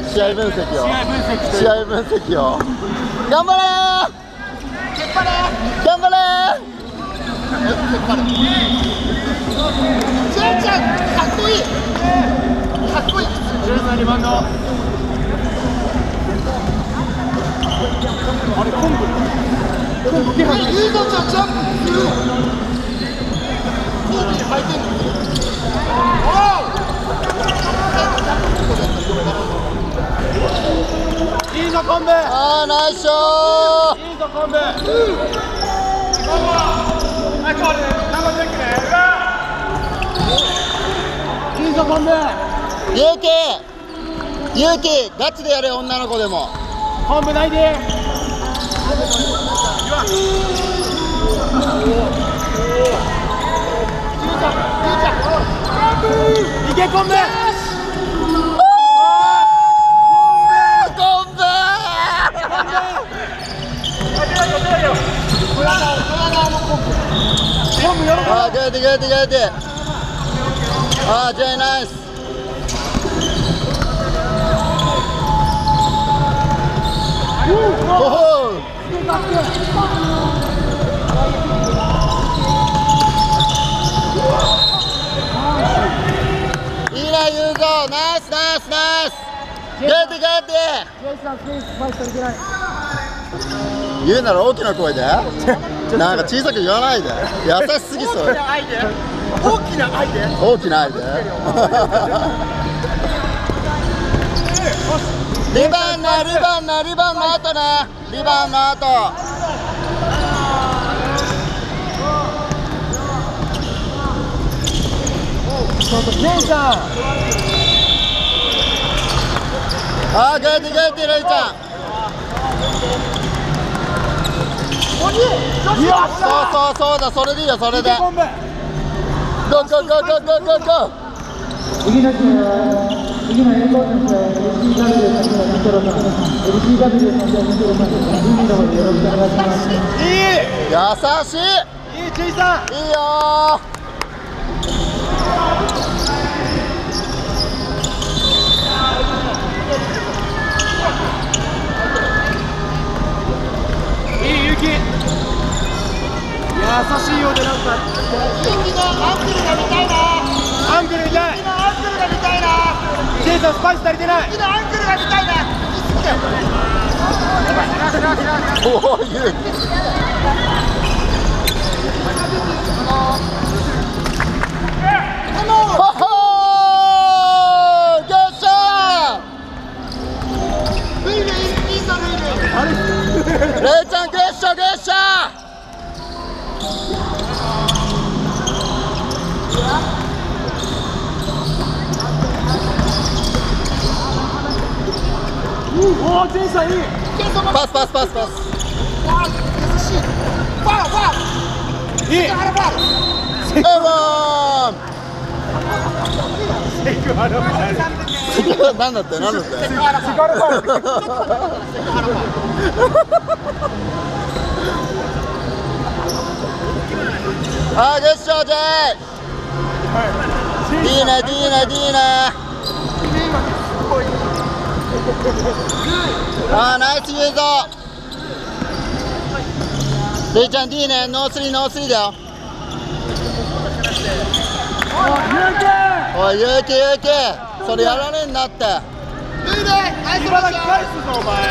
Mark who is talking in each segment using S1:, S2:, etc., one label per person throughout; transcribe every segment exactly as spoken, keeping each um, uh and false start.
S1: 試合分析を
S2: 試合分析
S1: 試合分析を頑張れー頑張れー
S3: ジェイちゃんかっこいいかっこいい
S2: じゅうさんリバウンドあれコンブコンブ手配
S3: ユーザーちゃんジャンプするコーブに履いてんのお
S2: いいぞコンブ
S1: あーナイスショー
S2: いいぞコンブいいぞコンブ
S1: 勇気勇気ガチでやれ女の子でも
S2: コンブないでいけコンブ
S1: あー、good, good, good. あー、very nice. おお。いいな、ユーゾ。ナイス、ナイス、ナイス。good, good. 言うなら大きな声で。なんか小さく言わないで。優しすぎそう。
S3: 大きな愛で大きな愛で
S1: 大きな愛で。リバウンド、リバウンド、リバウンドの後ね。リバウンドの後。
S2: ジェイさん
S1: あー、グッド、グッド、レイちゃん。そうそうそうだ、それでいいよ、それで。ゴーゴーゴーゴーゴーゴーゴー。
S4: 次の試合は次のエルコートの試合は エルシーダブリュー 先ほど見てろさん エルシーダブリュー 先ほど見てろさん準備の方でよろしくお願いします。
S2: いい
S1: 優しい
S2: いいジェイさん
S1: いいよ
S2: いい勇気優しいようでなんか
S3: ユキのアンクルが見たいな
S2: アンクル見たい
S3: ユキのアンクルが見たいな
S2: ジェイさんスパイス足りてない
S3: ユキのアンクルが見たいな
S1: おお、勇気ほほーよっしゃ
S3: ルイルイいいぞルイルイ
S1: ーレイちゃん、グッショグッショ
S2: おおジェイさんいい
S1: パスパスパスパス
S3: わあ優しいファウルファウル
S2: いい
S3: セクハラファウル
S1: エヴァン
S2: セクハラファウル
S1: なんだってなんだって
S3: セクハラファウルセクハラファウル
S1: あー、グッショジェイいいね、いいね、いいねあー、ナイスユーゾレイちゃん、いいね、ノースリー、ノースリーだよおい、勇気、勇気それやられんなって
S3: ルイルイナイスローション
S2: 返すぞお前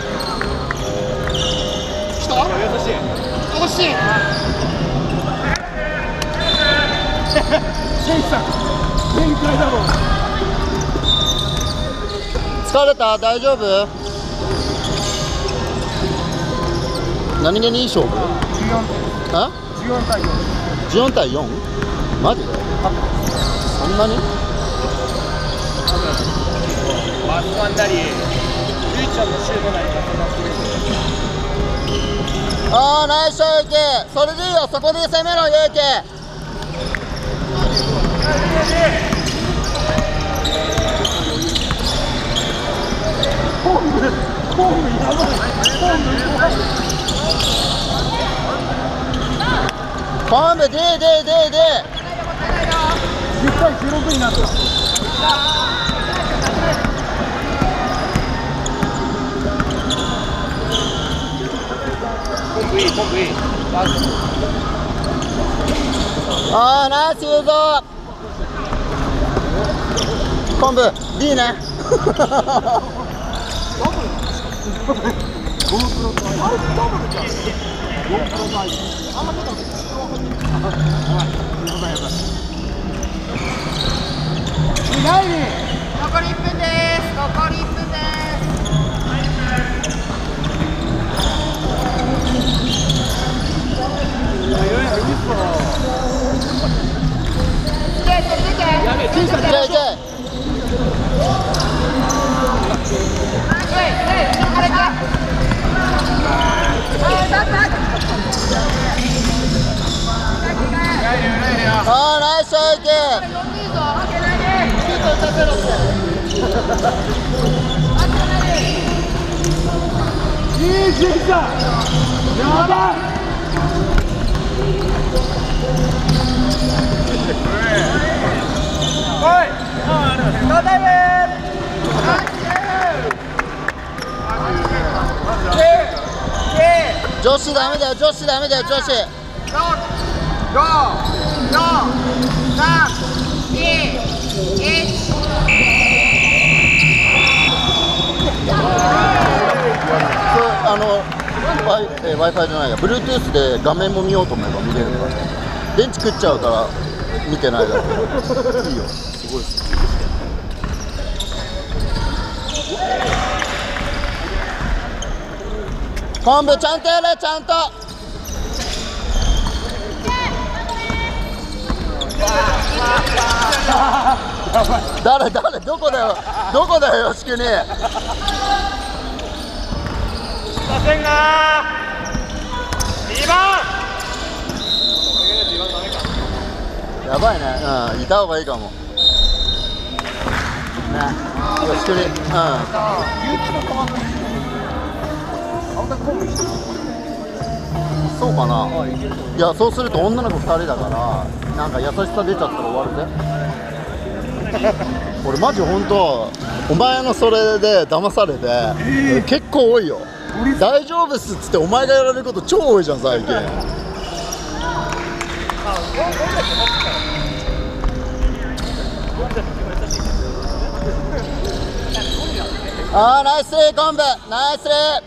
S3: 来た
S2: 優しい
S3: 惜しい
S2: ジェイさん限界だろ
S1: 疲れた大丈夫何気にいい勝負
S2: じゅうよんてん
S1: あ
S2: じゅうよんたいよん
S1: じゅうよんたいよんマジでそんなに
S2: マスワンなりゆいちゃんのシュートなり
S1: あー、ナイス勇気それでいいよ、そこで攻めろ勇気
S2: ホームホームやばいホーム
S1: コンブ、デーデーデーデ
S2: じゅったいじゅうろくになったいい、ポンプいい。
S1: ああ、ナイスユーゾー。昆布 D ね。
S3: 残りいっぷんです。残りいっぷんです。
S2: やべえ、小さい。
S1: いけいけ。ああ、ナイスいけ。
S2: いいジェイさん。やばい。おい。ノータイム。
S1: 女子ダメだよ、女子ダメだよ、女子。
S3: ご、よん、さん、に、いち。
S1: あの Wi-Fi えー Wi-Fi じゃないや、Bluetooth で画面も見ようと思えば見れるから。電池食っちゃうから見てないだけ。いいよ、すごいです。昆布ちゃんとやれ、ちゃんと。誰誰どこだよ、どこだよ、よしきに。
S2: ませんがにばん。
S1: やばいね、うん、いた方がいいかも。ね、よしきに、うん。そうかな。いや、そうすると女の子ふたりだから、なんか優しさ出ちゃったら終わるぜ。俺マジ本当、お前のそれで騙されて、えー、結構多いよ。大丈夫っすっつってお前がやられること超多いじゃん最近。あー、ナイスリー昆布、ナイスリー。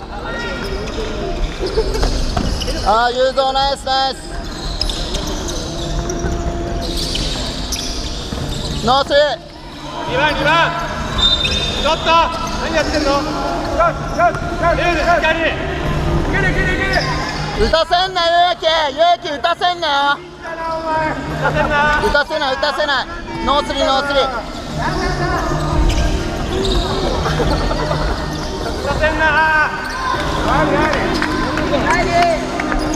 S1: あー、ユーゾーナイスナイス。ノースリー。
S2: にばんにばん。ちょっと何やってんの。よしよしよし。しっかり。いけるいけるいける。
S1: 打たせんな勇気、勇気打たせんなよ。
S2: 打たせんな。
S1: 打たせない打たせない。ノースリーノースリー。
S2: 打たせんな。ありあり。あり。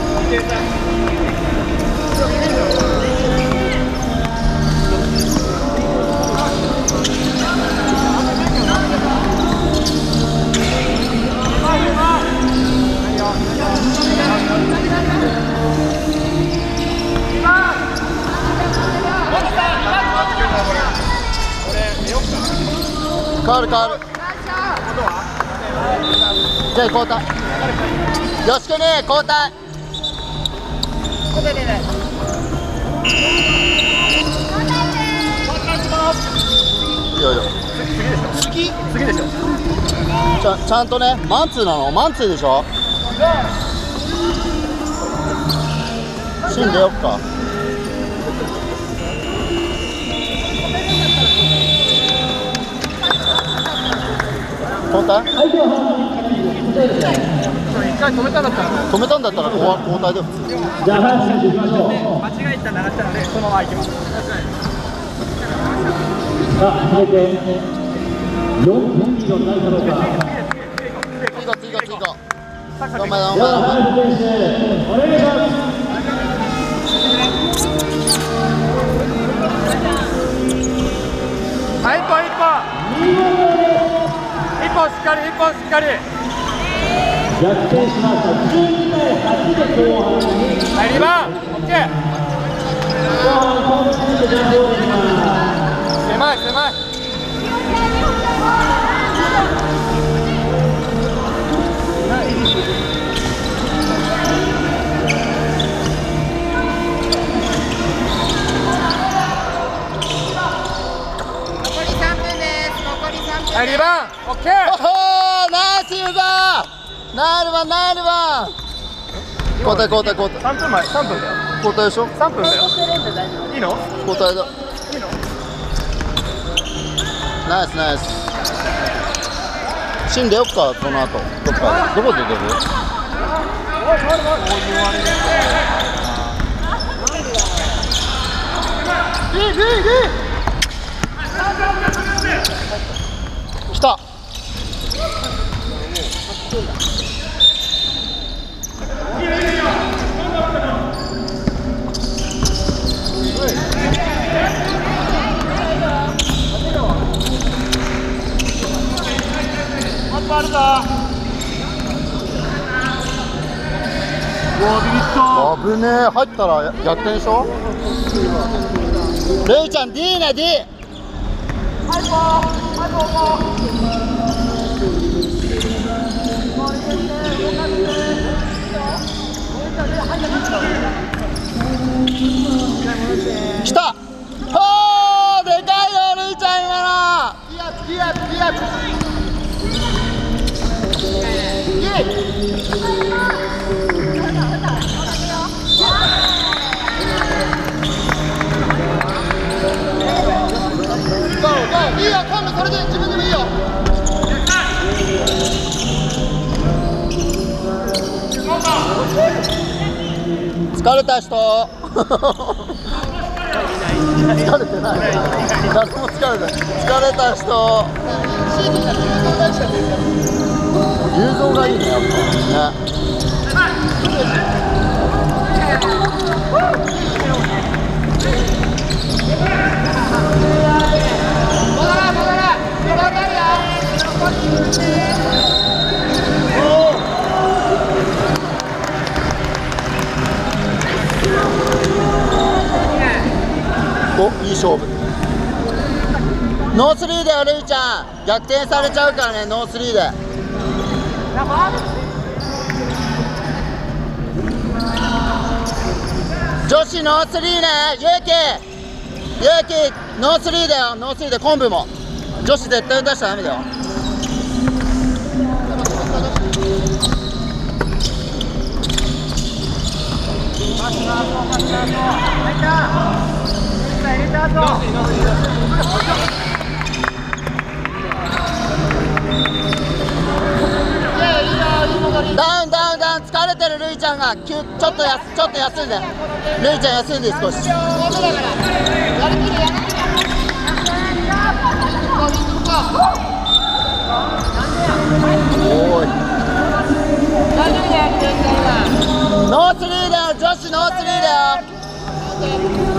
S1: 変わる変わる。じゃあ交代。よしきに交代。いいよいいよ。
S2: 次次でしょ。
S1: ちゃちゃんとね、マンツーなの、マンツーでしょ。芯出よっか。交代？
S2: 一回止めたんだったら
S1: 止めたんだったら交代で普通。
S4: じゃあ話していきましょう。
S2: 間違えたら流したのでそのまま行きます。
S4: さあ、続いてよんキロになるかどうか。
S1: 次行こう次行こう次行こう。頑張れ頑
S4: では、
S1: 張れ。
S4: 林選手、お願いします。
S2: はい、一本一本一本しっかり一本しっかり。
S4: 逆転しました。じゅうにたいはちで後半に。
S2: はい、にばん。オッケー。
S4: 後半後半にジャンプをできます。
S2: 狭い狭い。 はいにばんオッケー。
S1: おほー、ナイスユーザー、ナイルワンナイルワン。交代交代交代
S2: さんぷんまえ、さんぷんだよ。
S1: 交代でしょ。
S2: さんぷんだよ。いいの？
S1: 交代だ。
S2: いいの？
S1: ナイスナイス。死んでよっか、この後どっかどこで出る？来た。
S2: あるぞ。うわビビった。
S1: 危ねえ、入ったら逆転でしょ。レイちゃん D ね D。来た。ほー、でかいよレイちゃん今の。いやいやいや。いいよ、今度それで自分でもいいよ。疲れた人疲れてない。誰も疲れてない。疲れた人。雄三がいいね、やっぱね。お、いい勝負。ノースリーだよレイちゃん。逆転されちゃうからね、ノースリーで。女子ノースリーね、ゆうきゆうきノースリーだよ、ノースリーで昆布も女子絶対出しちゃダメだよ。ダウンダウンダウン、疲れてるルイちゃんがちょっとやちょっと休んで、ルイちゃん休んで少し。おいノースリーだよ、女子ノースリーだよ。